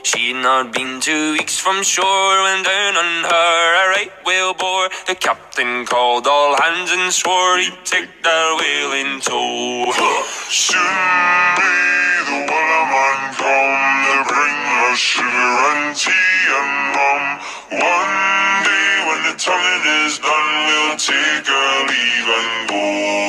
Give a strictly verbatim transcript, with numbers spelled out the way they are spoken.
She'd not been two weeks from shore when down on her a right whale bore. The captain called all hands and swore he'd take that whale in tow. Soon may the Wellerman come to bring us sugar and tea and rum. One day when the tonguing is done, we'll take our leave and go.